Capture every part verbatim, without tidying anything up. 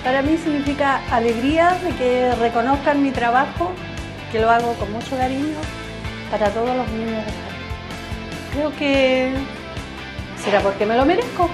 Para mí significa alegría de que reconozcan mi trabajo, que lo hago con mucho cariño para todos los niños del jardín. Creo que será porque me lo merezco.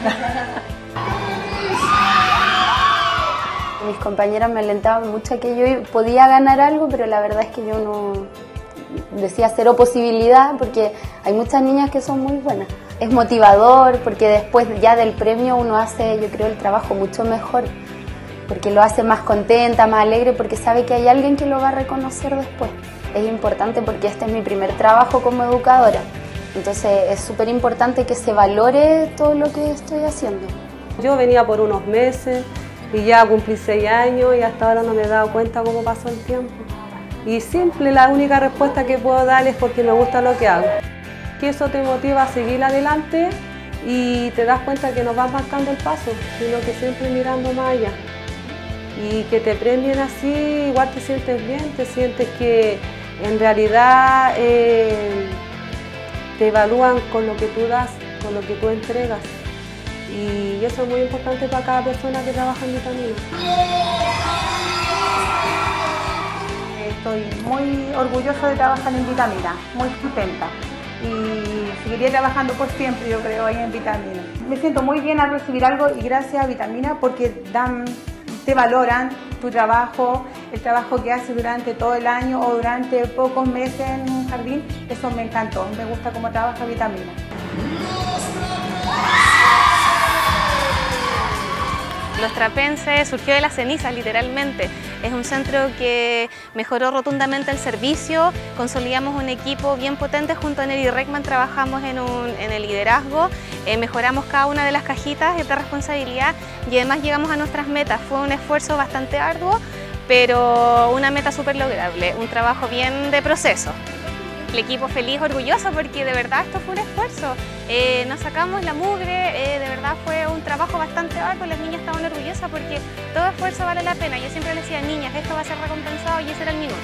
Mis compañeras me alentaban mucho a que yo podía ganar algo, pero la verdad es que yo no decía cero posibilidad porque hay muchas niñas que son muy buenas. Es motivador porque después ya del premio uno hace, yo creo, el trabajo mucho mejor, porque lo hace más contenta, más alegre, porque sabe que hay alguien que lo va a reconocer después. Es importante porque este es mi primer trabajo como educadora, entonces es súper importante que se valore todo lo que estoy haciendo. Yo venía por unos meses y ya cumplí seis años y hasta ahora no me he dado cuenta cómo pasó el tiempo. Y simple, la única respuesta que puedo dar es porque me gusta lo que hago. Que eso te motiva a seguir adelante y te das cuenta que no vas marcando el paso, sino que siempre mirando más allá. Y que te premien así, igual te sientes bien, te sientes que en realidad eh, te evalúan con lo que tú das, con lo que tú entregas. Y eso es muy importante para cada persona que trabaja en Vitamina. Estoy muy orgullosa de trabajar en Vitamina, muy contenta. Y seguiría trabajando por siempre, yo creo, ahí en Vitamina. Me siento muy bien al recibir algo y gracias a Vitamina porque dan, te valoran tu trabajo, el trabajo que haces durante todo el año o durante pocos meses en un jardín. Eso me encantó, me gusta cómo trabaja Vitamina. Los Trapenses surgió de las cenizas, literalmente. Es un centro que mejoró rotundamente el servicio, consolidamos un equipo bien potente, junto a Neri Reckman trabajamos en, un, en el liderazgo, eh, mejoramos cada una de las cajitas de responsabilidad y además llegamos a nuestras metas. Fue un esfuerzo bastante arduo, pero una meta súper lograble, un trabajo bien de proceso. El equipo feliz, orgulloso, porque de verdad esto fue un esfuerzo. Eh, nos sacamos la mugre, eh, de verdad fue un trabajo bastante arduo, las niñas estaban orgullosas porque todo esfuerzo vale la pena. Yo siempre les decía, niñas, esto va a ser recompensado y ese era el minuto.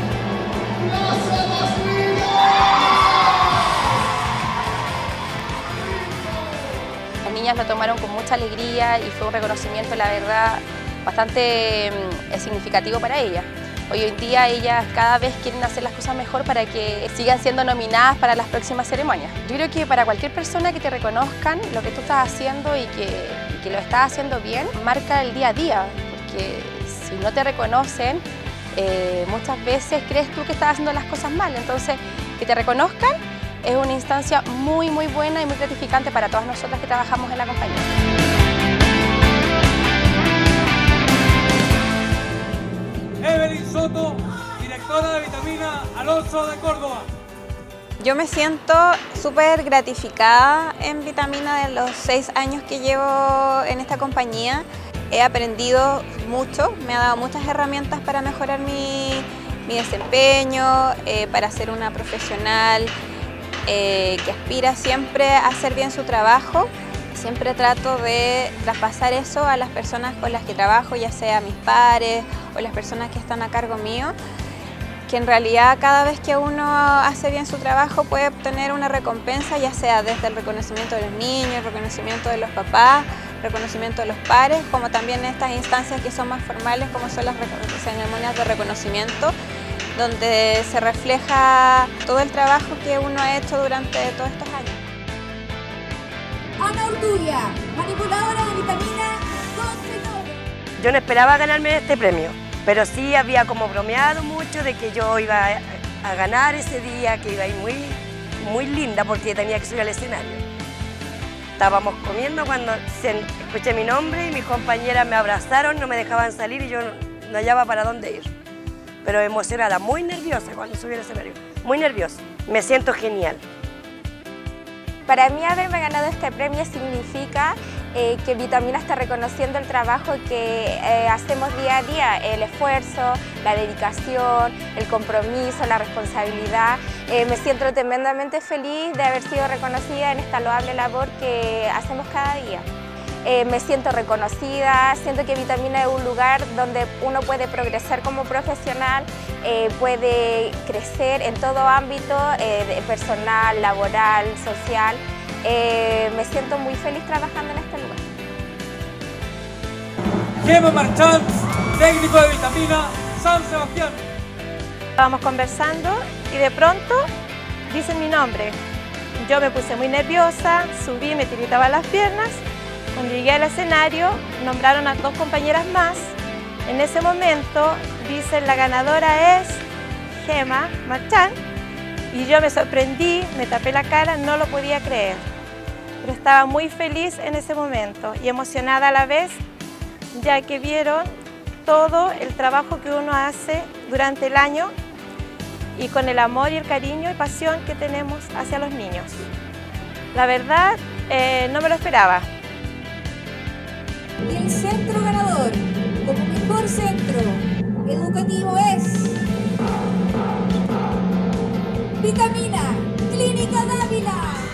Las niñas lo tomaron con mucha alegría y fue un reconocimiento, la verdad, bastante eh, significativo para ellas. Hoy en día ellas cada vez quieren hacer las cosas mejor para que sigan siendo nominadas para las próximas ceremonias. Yo creo que para cualquier persona que te reconozcan lo que tú estás haciendo y que, y que lo estás haciendo bien, marca el día a día, porque si no te reconocen, eh, muchas veces crees tú que estás haciendo las cosas mal. Entonces, que te reconozcan es una instancia muy, muy buena y muy gratificante para todas nosotras que trabajamos en la compañía. Evelyn Soto, directora de Vitamina Alonso de Córdoba. Yo me siento súper gratificada en Vitamina de los seis años que llevo en esta compañía. He aprendido mucho, me ha dado muchas herramientas para mejorar mi, mi desempeño, eh, para ser una profesional eh, que aspira siempre a hacer bien su trabajo. Siempre trato de traspasar eso a las personas con las que trabajo, ya sea mis pares o las personas que están a cargo mío, que en realidad cada vez que uno hace bien su trabajo puede obtener una recompensa, ya sea desde el reconocimiento de los niños, el reconocimiento de los papás, el reconocimiento de los pares, como también estas instancias que son más formales, como son las ceremonias de reconocimiento, donde se refleja todo el trabajo que uno ha hecho durante todos estos años. Ana Urturia, manipuladora de Vitamina Concepción. Yo no esperaba ganarme este premio, pero sí había como bromeado mucho de que yo iba a, a ganar ese día, que iba a ir muy, muy linda porque tenía que subir al escenario. Estábamos comiendo cuando se, escuché mi nombre y mis compañeras me abrazaron, no me dejaban salir y yo no, no hallaba para dónde ir. Pero emocionada, muy nerviosa cuando subí al escenario, muy nerviosa. Me siento genial. Para mí haberme ganado este premio significa eh, que Vitamina está reconociendo el trabajo que eh, hacemos día a día, el esfuerzo, la dedicación, el compromiso, la responsabilidad. Eh, me siento tremendamente feliz de haber sido reconocida en esta loable labor que hacemos cada día. Eh, me siento reconocida, siento que Vitamina es un lugar donde uno puede progresar como profesional, eh, puede crecer en todo ámbito, eh, personal, laboral, social. Eh, me siento muy feliz trabajando en este lugar. Gema Marchán, técnico de vitamina San Sebastián. Estábamos conversando y de pronto dicen mi nombre. Yo me puse muy nerviosa, subí, me tiritaban las piernas. Cuando llegué al escenario, nombraron a dos compañeras más. En ese momento dicen la ganadora es Gema Marchán y yo me sorprendí, me tapé la cara, no lo podía creer. Pero estaba muy feliz en ese momento y emocionada a la vez, ya que vieron todo el trabajo que uno hace durante el año y con el amor y el cariño y pasión que tenemos hacia los niños. La verdad, eh, no me lo esperaba. Y el centro ganador como mejor centro educativo es Vitamina Clínica Dávila.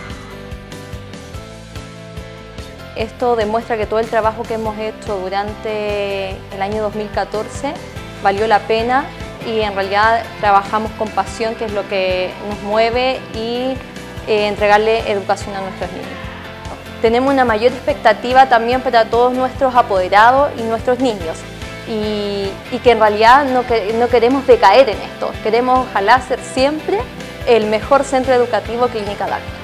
Esto demuestra que todo el trabajo que hemos hecho durante el año dos mil catorce valió la pena y en realidad trabajamos con pasión, que es lo que nos mueve, y eh, entregarle educación a nuestros niños. Tenemos una mayor expectativa también para todos nuestros apoderados y nuestros niños y, y que en realidad no, que, no queremos decaer en esto, queremos ojalá ser siempre el mejor centro educativo Clínica Dávila.